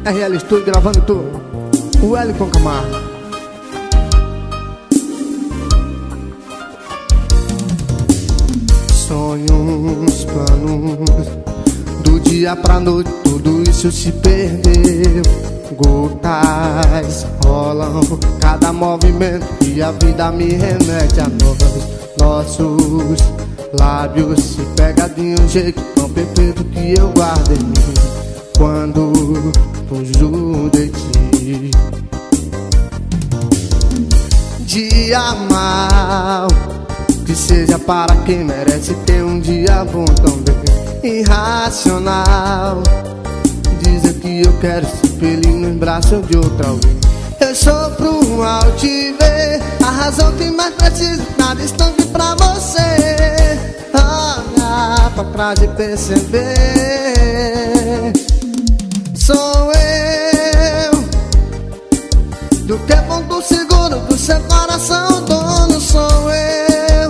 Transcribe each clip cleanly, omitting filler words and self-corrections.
RL Studio gravando tudo. O Wellington Camargo. Sonhos, planos, do dia pra noite tudo isso se perdeu. Gotas rolam, cada movimento e a vida me remete a nós. Nossos lábios se pegam de um jeito tão perfeito que eu guardei quando fujo de ti. Dia mal, que seja para quem merece ter um dia bom também. Irracional, dizer que eu quero ser feliz nos braços de outra alguém. Eu sofro ao te ver, a razão que mais preciso tá distante pra você. Olhar pra trás e perceber, sou eu. Do que é ponto seguro do seu coração, dono sou eu.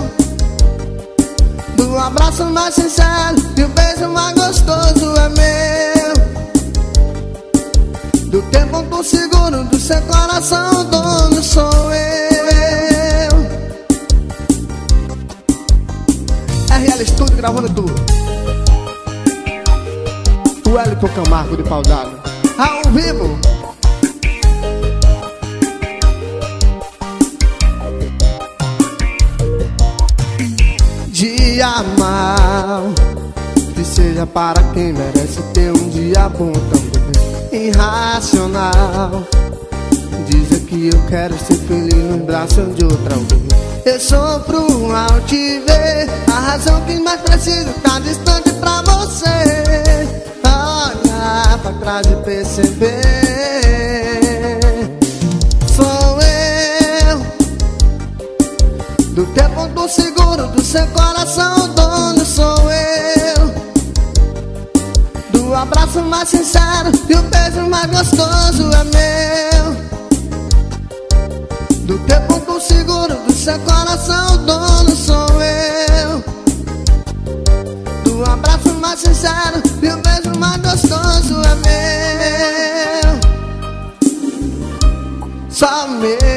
Do abraço mais sincero e o beijo mais gostoso é meu. Do que é ponto seguro do seu coração, dono sou eu. RL Studio gravando tudo. O Wellington Camargo de Paudalho ao vivo. Dia mal, que seja para quem merece ter um dia bom também. Irracional, dizer que eu quero ser feliz nos braços de outra alguém. Eu sofro ao te ver, a razão que mais preciso tá distante pra você. Olhar pra trás e perceber, sou eu. Do que é ponto seguro do seu coração, dono sou eu. Do abraço mais sincero e o beijo mais gostoso é meu. Do que é ponto seguro do seu coração, dono sou eu. Do abraço mais sincero e o beijo mais gostoso é meu. Só meu.